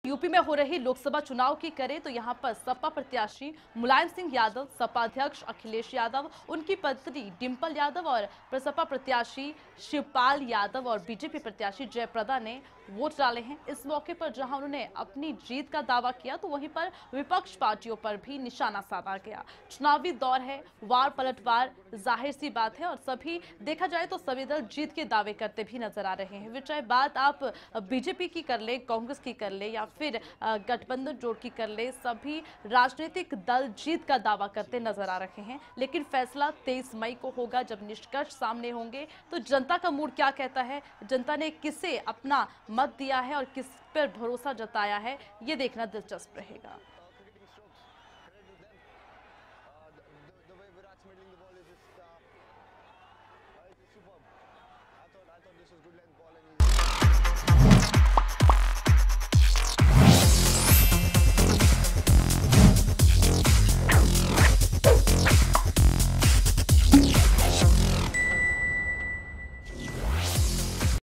UP में हो रही लोकसभा चुनाव की करें तो यहां पर सपा प्रत्याशी मुलायम सिंह यादव, सपा अध्यक्ष अखिलेश यादव, उनकी पत्नी डिंपल यादव और प्रसपा प्रत्याशी शिवपाल यादव और बीजेपी प्रत्याशी जयप्रदा ने वोट डाले हैं। इस मौके पर जहां उन्होंने अपनी जीत का दावा किया तो वहीं पर विपक्ष पार्टियों पर भी निशाना साधा गया। चुनावी दौर है, वार पलटवार जाहिर सी बात है और सभी देखा जाए तो सभी दल जीत के दावे करते भी नजर आ रहे हैं। वे चाहे बात आप बीजेपी की कर ले, कांग्रेस की कर ले या फिर गठबंधन जोड़ की कर ले, सभी राजनीतिक दल जीत का दावा करते नजर आ रहे हैं। लेकिन फैसला 23 मई को होगा जब निष्कर्ष सामने होंगे। तो जनता का मूड क्या कहता है, जनता ने किसे अपना मत दिया है और किस पर भरोसा जताया है, ये देखना दिलचस्प रहेगा।